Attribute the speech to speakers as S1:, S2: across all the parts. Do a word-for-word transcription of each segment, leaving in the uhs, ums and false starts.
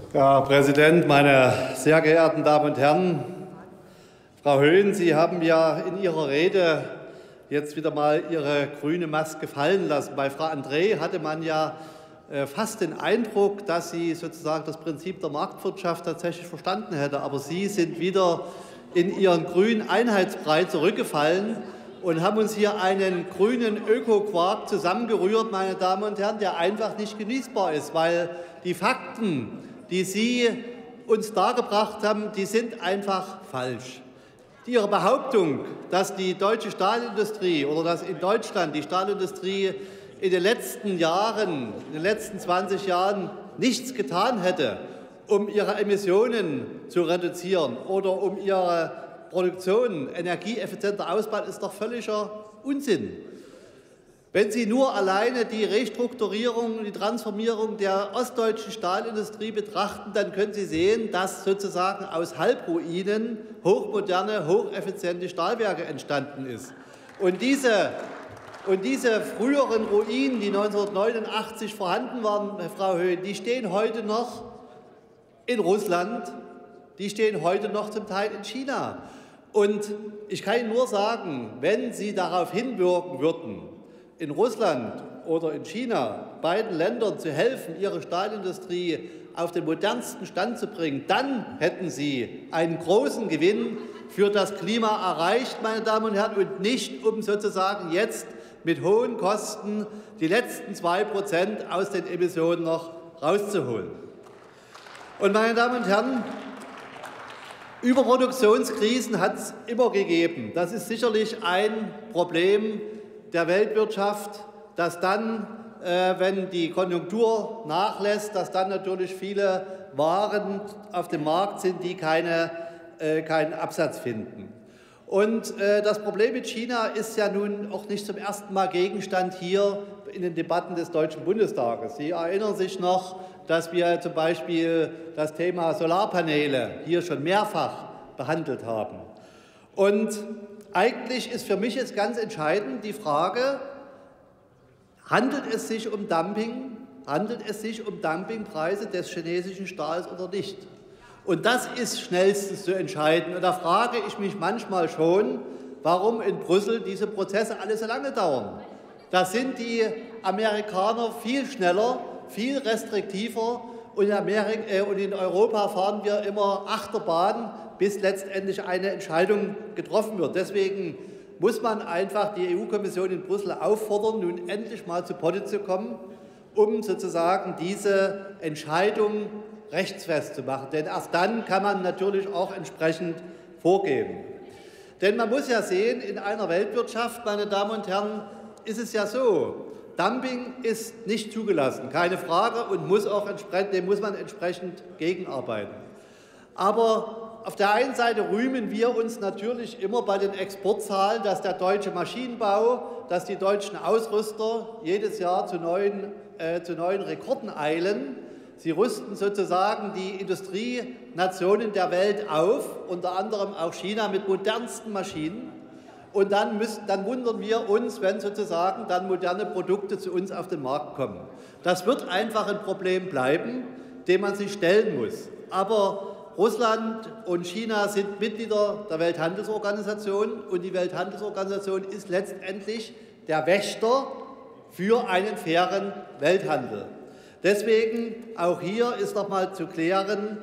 S1: Herr Präsident, meine sehr geehrten Damen und Herren! Frau Höhn, Sie haben ja in Ihrer Rede jetzt wieder mal Ihre grüne Maske fallen lassen. Bei Frau André hatte man ja fast den Eindruck, dass sie sozusagen das Prinzip der Marktwirtschaft tatsächlich verstanden hätte. Aber Sie sind wieder in Ihren grünen Einheitsbrei zurückgefallen und haben uns hier einen grünen Öko-Quark zusammengerührt, meine Damen und Herren, der einfach nicht genießbar ist, weil die Fakten, die Sie uns dargebracht haben, die sind einfach falsch. Ihre Behauptung, dass die deutsche Stahlindustrie oder dass in Deutschland die Stahlindustrie in den letzten Jahren, in den letzten zwanzig Jahren nichts getan hätte, um ihre Emissionen zu reduzieren oder um ihre Produktion energieeffizienter auszubauen, ist doch völliger Unsinn. Wenn Sie nur alleine die Restrukturierung, die Transformierung der ostdeutschen Stahlindustrie betrachten, dann können Sie sehen, dass sozusagen aus Halbruinen hochmoderne, hocheffiziente Stahlwerke entstanden ist. Und diese, und diese früheren Ruinen, die neunzehnhundertneunundachtzig vorhanden waren, Frau Höhn, die stehen heute noch in Russland, die stehen heute noch zum Teil in China. Und ich kann Ihnen nur sagen, wenn Sie darauf hinwirken würden, in Russland oder in China, beiden Ländern zu helfen, ihre Stahlindustrie auf den modernsten Stand zu bringen, dann hätten Sie einen großen Gewinn für das Klima erreicht, meine Damen und Herren, und nicht, um sozusagen jetzt mit hohen Kosten die letzten zwei Prozent aus den Emissionen noch rauszuholen. Und meine Damen und Herren, Überproduktionskrisen hat es immer gegeben. Das ist sicherlich ein Problem der Weltwirtschaft, dass dann, äh, wenn die Konjunktur nachlässt, dass dann natürlich viele Waren auf dem Markt sind, die keine, äh, keinen Absatz finden. Und äh, das Problem mit China ist ja nun auch nicht zum ersten Mal Gegenstand hier in den Debatten des Deutschen Bundestages. Sie erinnern sich noch, dass wir zum Beispiel das Thema Solarpaneele hier schon mehrfach behandelt haben. Und eigentlich ist für mich jetzt ganz entscheidend die Frage, handelt es sich um Dumping, handelt es sich um Dumpingpreise des chinesischen Stahls oder nicht? Und das ist schnellstens zu entscheiden. Und da frage ich mich manchmal schon, warum in Brüssel diese Prozesse alle so lange dauern. Da sind die Amerikaner viel schneller, viel restriktiver und in, Amerika, äh, und in Europa fahren wir immer Achterbahn, bis letztendlich eine Entscheidung getroffen wird. Deswegen muss man einfach die E U-Kommission in Brüssel auffordern, nun endlich mal zu Potte zu kommen, um sozusagen diese Entscheidung rechtsfest zu machen. Denn erst dann kann man natürlich auch entsprechend vorgehen. Denn man muss ja sehen, in einer Weltwirtschaft, meine Damen und Herren, ist es ja so, Dumping ist nicht zugelassen, keine Frage, und muss auch entsprechend, dem muss man entsprechend gegenarbeiten. Aber auf der einen Seite rühmen wir uns natürlich immer bei den Exportzahlen, dass der deutsche Maschinenbau, dass die deutschen Ausrüster jedes Jahr zu neuen, äh, zu neuen Rekorden eilen. Sie rüsten sozusagen die Industrienationen der Welt auf, unter anderem auch China mit modernsten Maschinen. Und dann, müssen, dann wundern wir uns, wenn sozusagen dann moderne Produkte zu uns auf den Markt kommen. Das wird einfach ein Problem bleiben, dem man sich stellen muss. Aber Russland und China sind Mitglieder der Welthandelsorganisation und die Welthandelsorganisation ist letztendlich der Wächter für einen fairen Welthandel. Deswegen auch hier ist noch mal zu klären,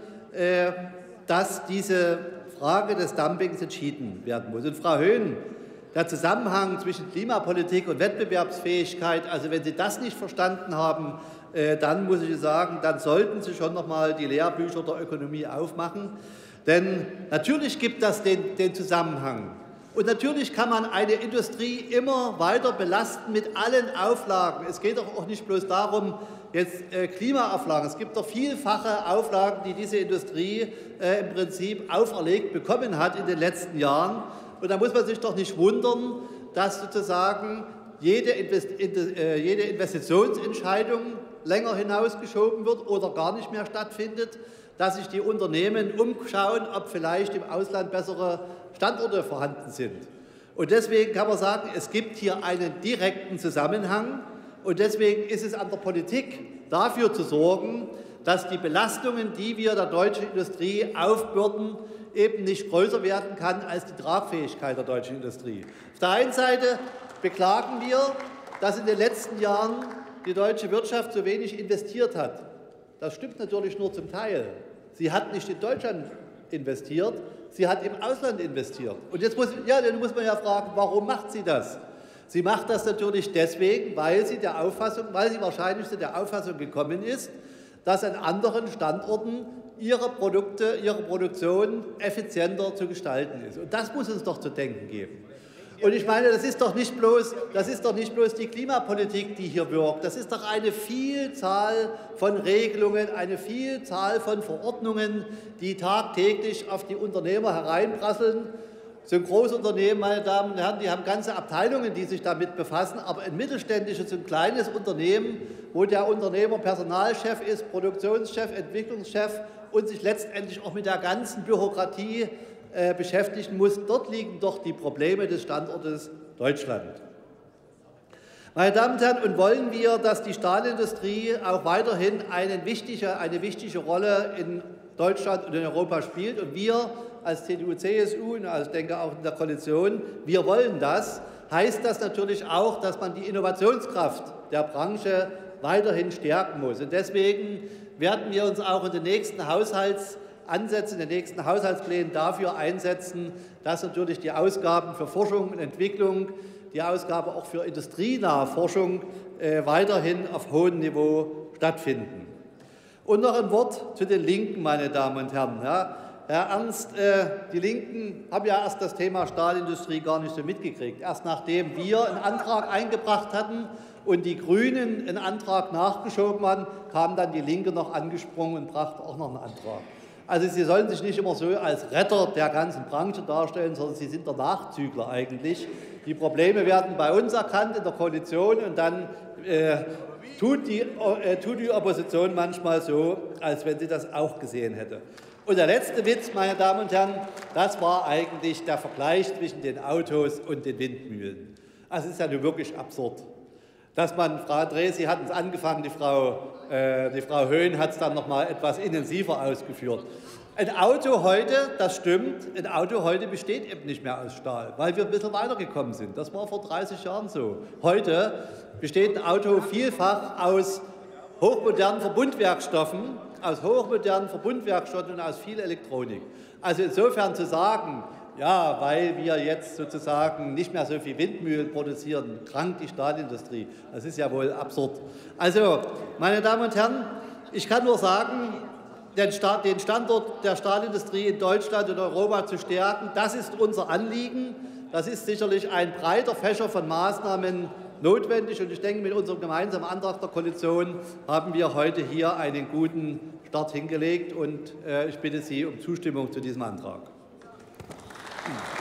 S1: dass diese Frage des Dumpings entschieden werden muss. Und Frau Höhn, der Zusammenhang zwischen Klimapolitik und Wettbewerbsfähigkeit, also wenn Sie das nicht verstanden haben, dann muss ich sagen, dann sollten Sie schon noch mal die Lehrbücher der Ökonomie aufmachen. Denn natürlich gibt das den, den Zusammenhang. Und natürlich kann man eine Industrie immer weiter belasten mit allen Auflagen. Es geht doch auch nicht bloß darum, jetzt äh, Klimaauflagen. Es gibt doch vielfache Auflagen, die diese Industrie äh, im Prinzip auferlegt bekommen hat in den letzten Jahren. Und da muss man sich doch nicht wundern, dass sozusagen jede, Invest äh, jede Investitionsentscheidung länger hinausgeschoben wird oder gar nicht mehr stattfindet, dass sich die Unternehmen umschauen, ob vielleicht im Ausland bessere Standorte vorhanden sind. Und deswegen kann man sagen, es gibt hier einen direkten Zusammenhang und deswegen ist es an der Politik, dafür zu sorgen, dass die Belastungen, die wir der deutschen Industrie aufbürden, eben nicht größer werden kann als die Tragfähigkeit der deutschen Industrie. Auf der einen Seite beklagen wir, dass in den letzten Jahren die deutsche Wirtschaft so wenig investiert hat. Das stimmt natürlich nur zum Teil. Sie hat nicht in Deutschland investiert, sie hat im Ausland investiert. Und jetzt muss, ja, dann muss man ja fragen, warum macht sie das? Sie macht das natürlich deswegen, weil sie, der Auffassung, weil sie wahrscheinlich zu der Auffassung gekommen ist, dass an anderen Standorten ihre Produkte, ihre Produktion effizienter zu gestalten ist. Und das muss uns doch zu denken geben. Und ich meine, das ist doch nicht bloß, das ist doch nicht bloß die Klimapolitik, die hier wirkt. Das ist doch eine Vielzahl von Regelungen, eine Vielzahl von Verordnungen, die tagtäglich auf die Unternehmer hereinprasseln. So ein Großunternehmen, meine Damen und Herren, die haben ganze Abteilungen, die sich damit befassen, aber ein mittelständisches und kleines Unternehmen, wo der Unternehmer Personalchef ist, Produktionschef, Entwicklungschef und sich letztendlich auch mit der ganzen Bürokratie äh, beschäftigen muss, dort liegen doch die Probleme des Standortes Deutschland. Meine Damen und Herren, und wollen wir, dass die Stahlindustrie auch weiterhin eine wichtige, eine wichtige Rolle in Deutschland und in Europa spielt, und wir als C D U C S U und als, ich denke auch in der Koalition, wir wollen das, heißt das natürlich auch, dass man die Innovationskraft der Branche weiterhin stärken muss. Und deswegen werden wir uns auch in den nächsten Haushaltsansätzen, in den nächsten Haushaltsplänen dafür einsetzen, dass natürlich die Ausgaben für Forschung und Entwicklung, die Ausgaben auch für industrienahe Forschung äh, weiterhin auf hohem Niveau stattfinden. Und noch ein Wort zu den Linken, meine Damen und Herren. Ja, Herr Ernst, äh, die Linken haben ja erst das Thema Stahlindustrie gar nicht so mitgekriegt. Erst nachdem wir einen Antrag eingebracht hatten und die Grünen einen Antrag nachgeschoben haben, kam dann die Linke noch angesprungen und brachte auch noch einen Antrag. Also Sie sollen sich nicht immer so als Retter der ganzen Branche darstellen, sondern Sie sind der Nachzügler eigentlich. Die Probleme werden bei uns erkannt in der Koalition, und dann äh, tut, die, äh, tut die Opposition manchmal so, als wenn sie das auch gesehen hätte. Und der letzte Witz, meine Damen und Herren, das war eigentlich der Vergleich zwischen den Autos und den Windmühlen. Also es ist ja nun wirklich absurd, dass man, Frau André, Sie hatten es angefangen, die Frau, äh, die Frau Höhn hat es dann noch mal etwas intensiver ausgeführt. Ein Auto heute, das stimmt, ein Auto heute besteht eben nicht mehr aus Stahl, weil wir ein bisschen weitergekommen sind. Das war vor dreißig Jahren so. Heute besteht ein Auto vielfach aus hochmodernen Verbundwerkstoffen, aus hochmodernen Verbundwerkstoffen und aus viel Elektronik. Also insofern zu sagen, ja, weil wir jetzt sozusagen nicht mehr so viel Windmühlen produzieren, krankt die Stahlindustrie, das ist ja wohl absurd. Also, meine Damen und Herren, ich kann nur sagen, den Standort der Stahlindustrie in Deutschland und Europa zu stärken, das ist unser Anliegen. Das ist sicherlich ein breiter Fächer von Maßnahmen notwendig, und ich denke, mit unserem gemeinsamen Antrag der Koalition haben wir heute hier einen guten Start hingelegt, und äh, ich bitte Sie um Zustimmung zu diesem Antrag.